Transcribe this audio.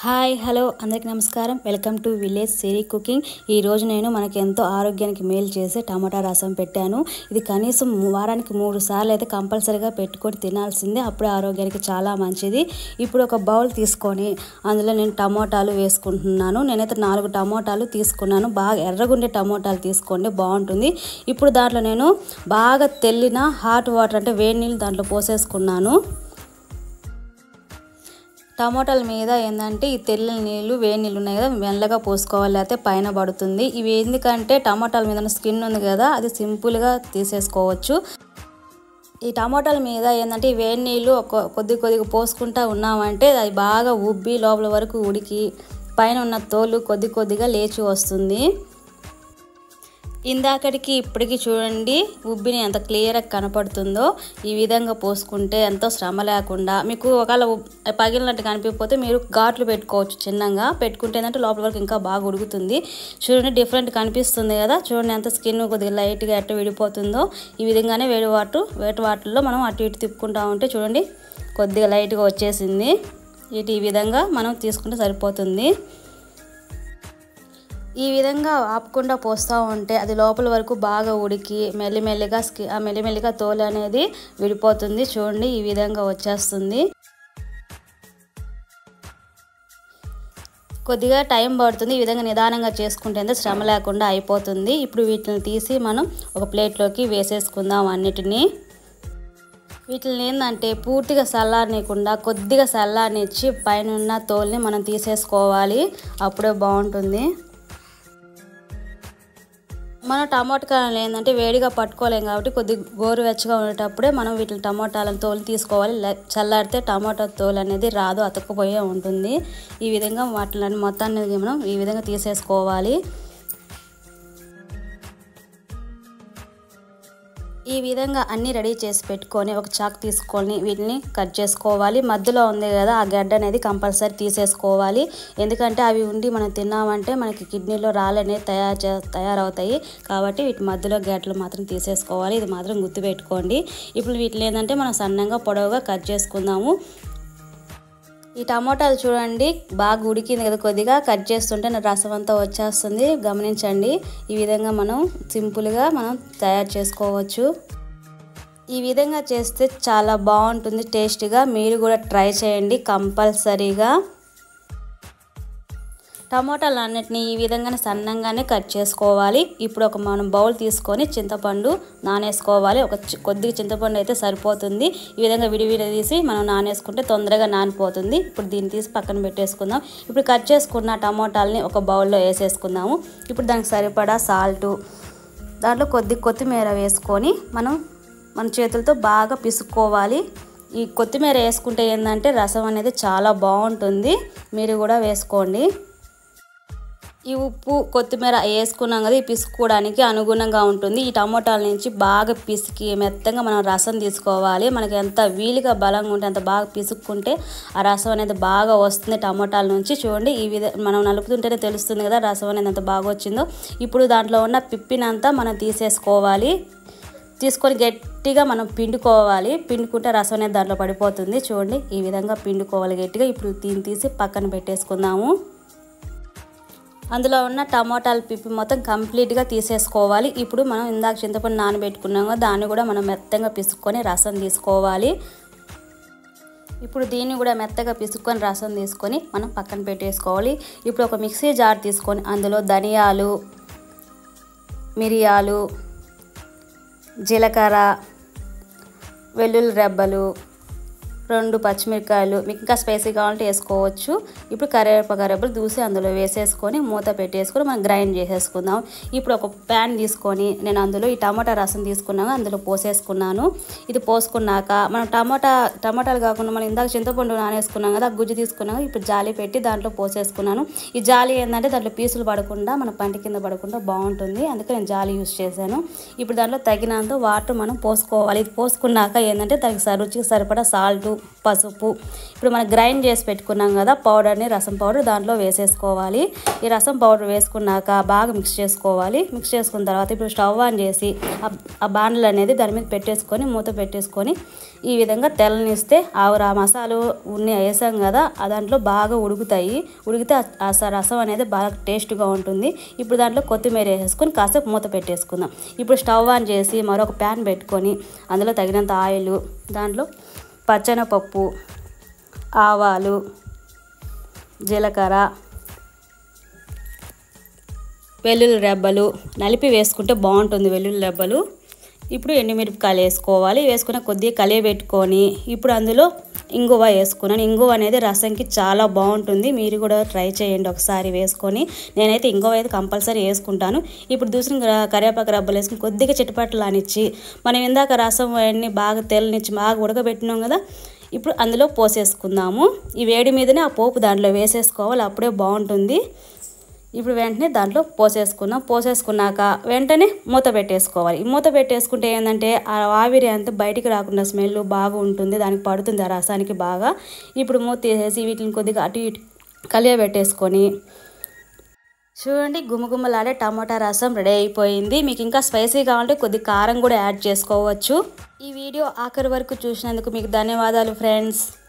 Hi hello అందరికీ నమస్కారం. Welcome to village Siri cooking. ఈరోజు నేను మనకి ఎంతో ఆరోగ్యానికి మేలు చేసే టమాటా రసం పెట్టాను. ఇది కనీసం వారానికి 3 సార్లు అయితే కంపల్సరీగా పెట్టుకొని తినాల్సిందే. అప్పుడే ఆరోగ్యానికి చాలా మంచిది. ఇప్పుడు ఒక బౌల్ తీసుకొని అందులో నేను టమోటాలు వేసుకుంటున్నాను. నేనైతే 4 టమోటాలు తీసుకున్నాను. బాగా ఎర్రగుండే టమోటాలు తీసుకోండి, బాగుంటుంది. ఇప్పుడు దాంట్లో నేను బాగా తెల్లిన హాట్ వాటర్ అంటే వేడి నీళ్ళు దాంట్లో పోసేసుకున్నాను. టమోటాల మీద ఏంటంటే ఈ తెల్ల నీళ్ళు వేడి నీళ్ళు ఉన్నాయి కదా, మెల్లగా పోసుకోవాలి, అయితే పైన పడుతుంది. ఇవి ఎందుకంటే టమోటాల మీద స్కిన్ ఉంది కదా, అది సింపుల్గా తీసేసుకోవచ్చు. ఈ టమోటాల మీద ఏంటంటే ఈ వేడి నీళ్ళు కొద్దిగా పోసుకుంటా ఉన్నామంటే అది బాగా ఉబ్బి లోపల వరకు ఉడికి పైన ఉన్న తోలు కొద్దిగా లేచి వస్తుంది. ఇందాకటికి ఇప్పటికి చూడండి ఉబ్బిని ఎంత క్లియర్గా కనపడుతుందో. ఈ విధంగా పోసుకుంటే ఎంతో శ్రమ లేకుండా, మీకు ఒకవేళ పగిలినట్టు కనిపించకపోతే మీరు ఘాట్లు పెట్టుకోవచ్చు. చిన్నగా పెట్టుకుంటే ఏంటంటే లోపల వరకు ఇంకా బాగా ఉడుకుతుంది. చూడండి డిఫరెంట్ కనిపిస్తుంది కదా, చూడండి ఎంత స్కిన్ కొద్దిగా లైట్గా ఎట్ట విడిపోతుందో. ఈ విధంగానే వేడి వాటర్లో మనం అటు ఇటు తిప్పుకుంటా ఉంటే చూడండి కొద్దిగా లైట్గా వచ్చేసింది. ఈ విధంగా మనం తీసుకుంటే సరిపోతుంది. ఈ విధంగా ఆపకుండా పోస్తూ ఉంటే అది లోపల వరకు బాగా ఉడికి మెల్లిమెల్లిగా తోలు అనేది విడిపోతుంది. చూడండి ఈ విధంగా వచ్చేస్తుంది. కొద్దిగా టైం పడుతుంది. ఈ విధంగా నిదానంగా చేసుకుంటే శ్రమ లేకుండా అయిపోతుంది. ఇప్పుడు వీటిని తీసి మనం ఒక ప్లేట్లోకి వేసేసుకుందాం అన్నిటినీ. వీటిని ఏంటంటే పూర్తిగా చల్లారనీయకుండా కొద్దిగా చల్లారనిచ్చి పైన ఉన్న తోలుని మనం తీసేసుకోవాలి, అప్పుడే బాగుంటుంది. మనం టమోటాలను ఏంటంటే వేడిగా పట్టుకోలేం కాబట్టి కొద్దిగా గోరువెచ్చగా ఉండేటప్పుడే మనం వీటిని టమోటాలను తోలు తీసుకోవాలి. చల్లారితే టమోటా తోలు అనేది రాదు, అతుక్కుపోయే ఉంటుంది. ఈ విధంగా వాటిని మొత్తాన్ని మనం ఈ విధంగా తీసేసుకోవాలి. ఈ విధంగా అన్నీ రెడీ చేసి పెట్టుకొని ఒక చాక్ తీసుకొని వీటిని కట్ చేసుకోవాలి. మధ్యలో ఉంది కదా ఆ గడ్డ అనేది కంపల్సరీ తీసేసుకోవాలి. ఎందుకంటే అవి ఉండి మనం తిన్నామంటే మనకి కిడ్నీలో రాళ్ళు అనేది తయారవుతాయి. కాబట్టి వీటి మధ్యలో గడ్డలు మాత్రం తీసేసుకోవాలి. ఇది మాత్రం గుర్తుపెట్టుకోండి. ఇప్పుడు వీటిని ఏంటంటే మనం సన్నంగా పొడవుగా కట్ చేసుకుందాము. ఈ టమోటాలు చూడండి బాగా ఉడికింది కదా, కొద్దిగా కట్ చేస్తుంటే నా రసం అంతా వచ్చేస్తుంది, గమనించండి. ఈ విధంగా మనం సింపుల్గా మనం తయారు చేసుకోవచ్చు. ఈ విధంగా చేస్తే చాలా బాగుంటుంది టేస్టీగా. మీరు కూడా ట్రై చేయండి కంపల్సరీగా. టమోటాలు అన్నిటిని ఈ విధంగానే సన్నంగానే కట్ చేసుకోవాలి. ఇప్పుడు మనం బౌల్ తీసుకొని చింతపండు నానేసుకోవాలి. కొద్దిగా చింతపండు అయితే సరిపోతుంది. ఈ విధంగా విడివిడి తీసి మనం నానేసుకుంటే తొందరగా నానిపోతుంది. ఇప్పుడు దీన్ని తీసి పక్కన పెట్టేసుకుందాం. ఇప్పుడు కట్ చేసుకున్న టమోటాలని ఒక బౌల్లో వేసేసుకుందాము. ఇప్పుడు దానికి సరిపడా సాల్టు, దాంట్లో కొత్తిమీర వేసుకొని మన చేతులతో బాగా పిసుక్కోవాలి. ఈ కొత్తిమీర వేసుకుంటే ఏంటంటే రసం అనేది చాలా బాగుంటుంది. మీరు కూడా వేసుకోండి. ఈ ఉప్పు కొత్తిమీర వేసుకున్నాం కదా, ఈ పిసుక్కోవడానికి అనుగుణంగా ఉంటుంది. ఈ టమోటాల నుంచి బాగా పిసికి మెత్తగా మనం రసం తీసుకోవాలి. మనకి ఎంత వీలుగా బలంగా ఉంటే అంత బాగా పిసుక్కుంటే ఆ రసం అనేది బాగా వస్తుంది టమోటాల నుంచి. చూడండి ఈ విధంగా మనం నలుపుతుంటేనే తెలుస్తుంది కదా రసం అనేది ఎంత బాగా వచ్చిందో. ఇప్పుడు దాంట్లో ఉన్న పిప్పినంతా మనం తీసేసుకోవాలి. తీసుకొని గట్టిగా మనం పిండుకోవాలి. పిండుకుంటే రసం అనేది దాంట్లో పడిపోతుంది. చూడండి ఈ విధంగా పిండుకోవాలి గట్టిగా. ఇప్పుడు దీన్ని తీసి పక్కన పెట్టేసుకుందాము. అందులో ఉన్న టమోటాల పిప్పి మొత్తం కంప్లీట్గా తీసేసుకోవాలి. ఇప్పుడు మనం ఇందాక చింతపండు నానబెట్టుకున్నాము, దాన్ని కూడా మనం మెత్తగా పిసుక్కొని రసం తీసుకోవాలి. ఇప్పుడు దీన్ని కూడా మెత్తగా పిసుక్కొని రసం తీసుకొని మనం పక్కన పెట్టేసుకోవాలి. ఇప్పుడు ఒక మిక్సీ జార్ తీసుకొని అందులో ధనియాలు, మిరియాలు, జీలకర్ర, వెల్లుల్లి రెబ్బలు, 2 పచ్చిమిరకాయలు, మీకు ఇంకా స్పైసీ కావాలంటే వేసుకోవచ్చు. ఇప్పుడు కరివేపాకు రెబ్బలు దూసి అందులో వేసేసుకొని మూత పెట్టేసుకొని మనం గ్రైండ్ చేసేసుకుందాం. ఇప్పుడు ఒక ప్యాన్ తీసుకొని నేను అందులో ఈ టమాటా రసం తీసుకున్నాను, అందులో పోసేసుకున్నాను. ఇది పోసుకున్నాక మనం టమాటాలు కాకుండా మనం ఇందాక చింతపండు నానేసుకున్నాం కదా, ఆ గుజ్జు తీసుకున్నాం. ఇప్పుడు జాలి పెట్టి దాంట్లో పోసేసుకున్నాను. ఈ జాలి ఏంటంటే దాంట్లో పీసులు పడకుండా మన పంటి కింద పడకుండా బాగుంటుంది, అందుకే నేను జాలి యూజ్ చేశాను. ఇప్పుడు దాంట్లో తగినంత వాటర్ మనం పోసుకోవాలి. ఇది పోసుకున్నాక ఏంటంటే దానికి రుచికి సరిపడా సాల్టు, పసుపు. ఇప్పుడు మనం గ్రైండ్ చేసి పెట్టుకున్నాం కదా పౌడర్ని, రసం పౌడర్ దాంట్లో వేసేసుకోవాలి. ఈ రసం పౌడర్ వేసుకున్నాక బాగా మిక్స్ చేసుకోవాలి. మిక్స్ చేసుకున్న తర్వాత ఇప్పుడు స్టవ్ ఆన్ చేసి ఆ బాండలు అనేది దాని మీద పెట్టేసుకొని మూత పెట్టేసుకొని ఈ విధంగా తెల్లనిస్తే ఆ మసాలు ఉన్ని వేసాం కదా దాంట్లో బాగా ఉడుకుతాయి. ఉడికితే ఆ రసం అనేది బాగా టేస్ట్గా ఉంటుంది. ఇప్పుడు దాంట్లో కొత్తిమీర వేసేసుకొని కాసేపు మూత పెట్టేసుకుందాం. ఇప్పుడు స్టవ్ ఆన్ చేసి మరొక ప్యాన్ పెట్టుకొని అందులో తగినంత ఆయిల్, దాంట్లో పచ్చెనపప్పు, ఆవాలు, జీలకర్ర, వెల్లుల్లి రెబ్బలు నలిపి వేసుకుంటే బాగుంటుంది వెల్లుల్లి రెబ్బలు. ఇప్పుడు ఎండుమిరపకాయలు వేసుకోవాలి. వేసుకున్న కొద్దిగా కలియబెట్టుకొని ఇప్పుడు అందులో ఇంగువ వేసుకున్నాను. ఇంగువ అనేది రసంకి చాలా బాగుంటుంది. మీరు కూడా ట్రై చేయండి ఒకసారి వేసుకొని. నేనైతే ఇంగువ అయితే కంపల్సరీ వేసుకుంటాను. ఇప్పుడు దూసిన కరివేపాకు రబ్బలు వేసుకుని కొద్దిగా చిటపట్లానిచ్చి మనం ఇందాక రసం అన్నీ బాగా తెల్లనిచ్చి బాగా ఉడకబెట్టినాం కదా, ఇప్పుడు అందులో పోసేసుకుందాము. ఈ వేడి మీదనే ఆ పోపు దాంట్లో వేసేసుకోవాలి, అప్పుడే బాగుంటుంది. ఇప్పుడు వెంటనే దాంట్లో పోసేసుకున్నాక వెంటనే మూత పెట్టేసుకోవాలి. ఈ మూత పెట్టేసుకుంటే ఏంటంటే ఆ ఆవిరి అంతా బయటికి రాకుండా స్మెల్ బాగా ఉంటుంది, దానికి పడుతుంది ఆ రసానికి బాగా. ఇప్పుడు మూత తీసేసి వీటిని కొద్దిగా అటు ఇటు కలియబెట్టేసుకొని చూడండి గుమగుమలాడే టమాటా రసం రెడీ అయిపోయింది. మీకు ఇంకా స్పైసీ కావాలంటే కొద్దిగా కారం కూడా యాడ్ చేసుకోవచ్చు. ఈ వీడియో ఆఖరి వరకు చూసినందుకు మీకు ధన్యవాదాలు ఫ్రెండ్స్.